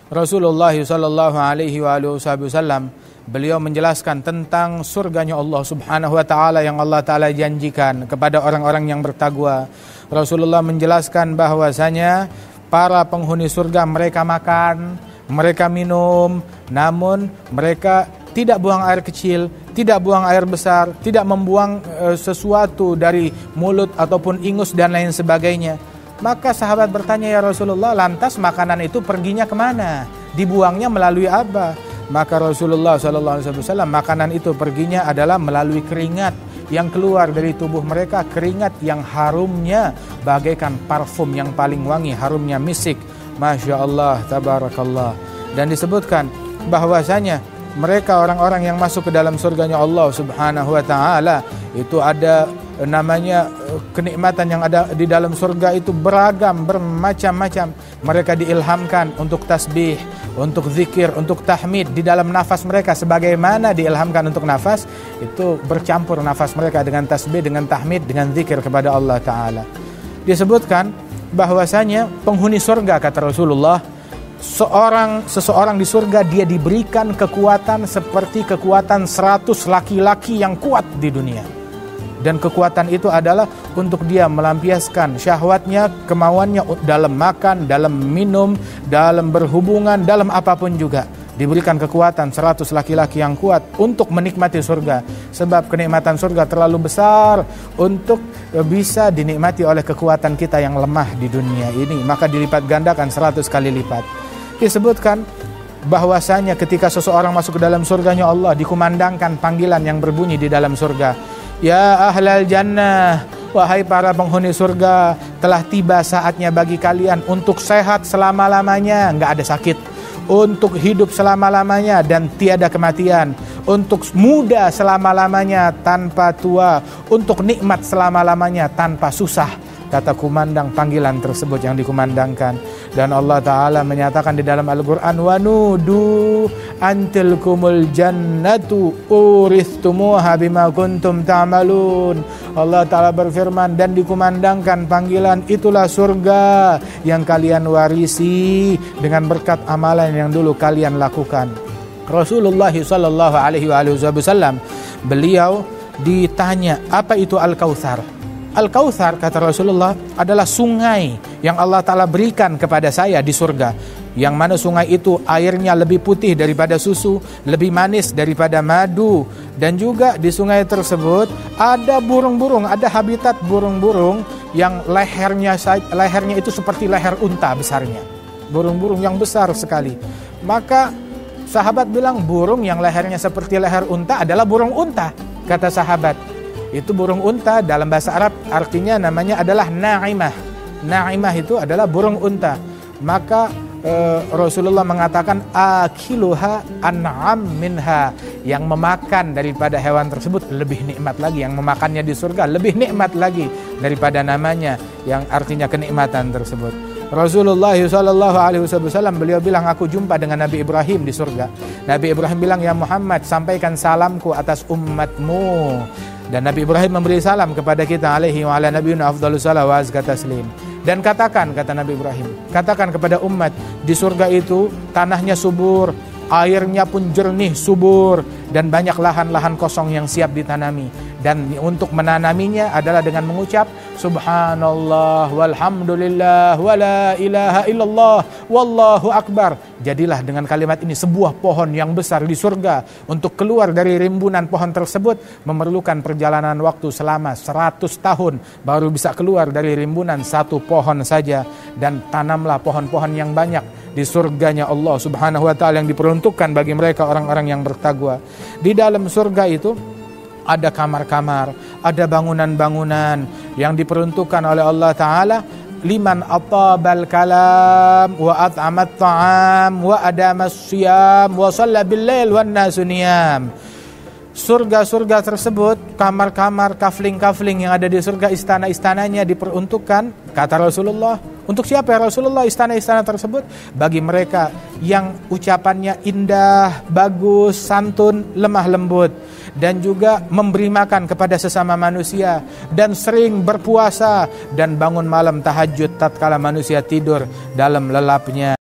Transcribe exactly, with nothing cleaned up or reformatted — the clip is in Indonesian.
Rasulullah sallallahu alaihi wasallam beliau menjelaskan tentang surganya Allah Subhanahu wa taala yang Allah taala janjikan kepada orang-orang yang bertakwa. Rasulullah menjelaskan bahwasanya para penghuni surga mereka makan, mereka minum, namun mereka tidak buang air kecil, tidak buang air besar, tidak membuang e, sesuatu dari mulut ataupun ingus dan lain sebagainya. Maka sahabat bertanya, ya Rasulullah, lantas makanan itu perginya kemana? Dibuangnya melalui apa? Maka Rasulullah shallallahu alaihi wasallam, makanan itu perginya adalah melalui keringat yang keluar dari tubuh mereka, keringat yang harumnya bagaikan parfum yang paling wangi, harumnya misik. Masya Allah, tabarakallah. Dan disebutkan bahwasanya mereka orang-orang yang masuk ke dalam surganya Allah Subhanahu wa taala itu ada namanya kenikmatan yang ada di dalam surga itu beragam, bermacam-macam. Mereka diilhamkan untuk tasbih, untuk zikir, untuk tahmid di dalam nafas mereka, sebagaimana diilhamkan untuk nafas itu bercampur nafas mereka dengan tasbih, dengan tahmid, dengan zikir kepada Allah taala. Disebutkan bahwasanya penghuni surga, kata Rasulullah, seorang seseorang di surga dia diberikan kekuatan seperti kekuatan seratus laki-laki yang kuat di dunia. Dan kekuatan itu adalah untuk dia melampiaskan syahwatnya, kemauannya dalam makan, dalam minum, dalam berhubungan, dalam apapun juga. Diberikan kekuatan seratus laki-laki yang kuat untuk menikmati surga. Sebab kenikmatan surga terlalu besar untuk bisa dinikmati oleh kekuatan kita yang lemah di dunia ini. Maka dilipat gandakan seratus kali lipat. Disebutkan bahwasanya ketika seseorang masuk ke dalam surganya Allah, dikumandangkan panggilan yang berbunyi di dalam surga. Ya ahlal jannah, wahai para penghuni surga, telah tiba saatnya bagi kalian untuk sehat selama-lamanya, nggak ada sakit, untuk hidup selama-lamanya dan tiada kematian, untuk muda selama-lamanya tanpa tua, untuk nikmat selama-lamanya tanpa susah, kata kumandang panggilan tersebut yang dikumandangkan. Dan Allah Ta'ala menyatakan di dalam Al-Quran, wanudu antilkumul jannatu uristumuha bima kuntum ta'malun. Allah Ta'ala berfirman, dan dikumandangkan panggilan, itulah surga yang kalian warisi dengan berkat amalan yang dulu kalian lakukan. Rasulullah sallallahu alaihi wasallam beliau ditanya, apa itu Al-Kautsar? Al-Kautsar, kata Rasulullah, adalah sungai yang Allah Ta'ala berikan kepada saya di surga. Yang mana sungai itu airnya lebih putih daripada susu, lebih manis daripada madu. Dan juga di sungai tersebut ada burung-burung, ada habitat burung-burung yang lehernya lehernya itu seperti leher unta besarnya. Burung-burung yang besar sekali. Maka sahabat bilang, burung yang lehernya seperti leher unta adalah burung unta, kata sahabat. Itu burung unta dalam bahasa Arab artinya namanya adalah na'imah. Na'imah itu adalah burung unta. Maka e, Rasulullah mengatakan akiluha an'am minha, yang memakan daripada hewan tersebut lebih nikmat lagi, yang memakannya di surga lebih nikmat lagi daripada namanya yang artinya kenikmatan tersebut. Rasulullah sallallahu alaihi wasallam beliau bilang, aku jumpa dengan Nabi Ibrahim di surga. Nabi Ibrahim bilang, ya Muhammad, sampaikan salamku atas umatmu. Dan Nabi Ibrahim memberi salam kepada kita, alaihi wa ala nabiyuna afdhalus salawat wa azka taslim. Dan katakan, kata Nabi Ibrahim, katakan kepada umat, di surga itu tanahnya subur, airnya pun jernih subur, dan banyak lahan-lahan kosong yang siap ditanami. Dan untuk menanaminya adalah dengan mengucap subhanallah walhamdulillah wala ilaha illallah wallahu akbar. Jadilah dengan kalimat ini sebuah pohon yang besar di surga. Untuk keluar dari rimbunan pohon tersebut memerlukan perjalanan waktu selama seratus tahun baru bisa keluar dari rimbunan satu pohon saja. Dan tanamlah pohon-pohon yang banyak di surganya Allah Subhanahu wa taala yang diperuntukkan bagi mereka orang-orang yang bertakwa. Di dalam surga itu ada kamar-kamar, ada bangunan-bangunan yang diperuntukkan oleh Allah Ta'ala liman atabal kalam wa at'amat ta'am wa adamas siyam wa shalla bil lail wan nasu niyam. Surga-surga tersebut, kamar-kamar, kafling-kafling yang ada di surga, istana-istananya diperuntukkan, kata Rasulullah, untuk siapa ya Rasulullah istana-istana tersebut? Bagi mereka yang ucapannya indah, bagus, santun, lemah lembut, dan juga memberi makan kepada sesama manusia, dan sering berpuasa dan bangun malam tahajud tatkala manusia tidur dalam lelapnya.